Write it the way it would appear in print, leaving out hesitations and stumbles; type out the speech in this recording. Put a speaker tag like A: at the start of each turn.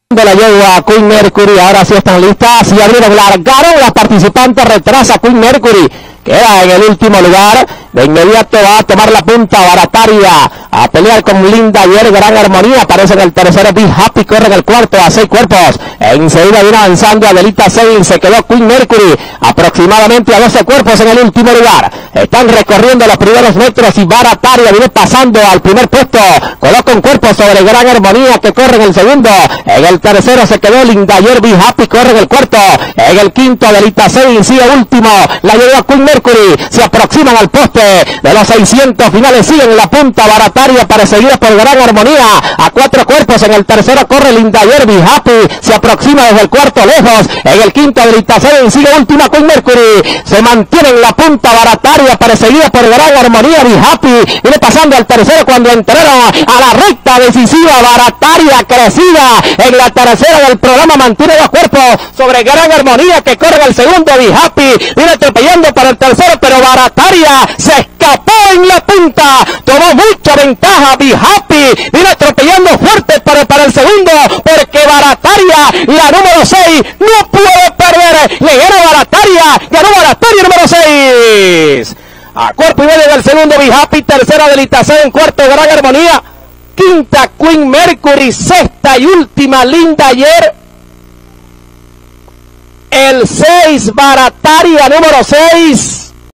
A: de la yegua Queen Mercury, ahora sí están listas y abrieron, largaron las participantes, retrasa Queen Mercury, queda en el último lugar, de inmediato va a tomar la punta Barataria, a pelear con Linda Ayer, Gran Armonía, aparece en el tercero, Be Happy, corre en el cuarto a 6 cuerpos, enseguida viene avanzando Adelita Sein, se quedó Queen Mercury, aproximadamente a 12 cuerpos en el último lugar, están recorriendo los primeros metros y Barataria viene pasando al primer puesto, coloca un cuerpo sobre Gran Armonía que corre en el segundo, en el tercero se quedó Linda Ayer, Be Happy, corre en el cuarto, en el quinto Adelita Sein, sigue último, la llevó Queen Mercury, se aproximan al poste de los 600 finales, siguen la punta Barataria para seguir por Gran Armonía, a 4 cuerpos, en el tercero corre Linda Ayer, Be Happy, se aproxima desde el cuarto lejos, en el quinto Adelita Sein, sigue última Queen Mercury, se mantiene en la punta Barataria para seguir por Gran Armonía, Be Happy, viene pasando al tercero cuando entraron a la recta decisiva, Barataria crecida en la tercera del programa, mantiene 2 cuerpos sobre Gran Armonía que corre en el segundo, Be Happy, viene atropellando para el tercero, pero Barataria se escapó en la punta, tomó mucha ventaja, Be Happy, viene atropellando fuerte para el segundo, porque Barataria, la número 6, no puede perder, le ganó Barataria número 6, a cuerpo y medio del segundo, Be Happy, tercera Adelita Sein, cuarto Gran Armonía, quinta Queen Mercury, sexta y última Linda Ayer, el 6 Barataria número 6,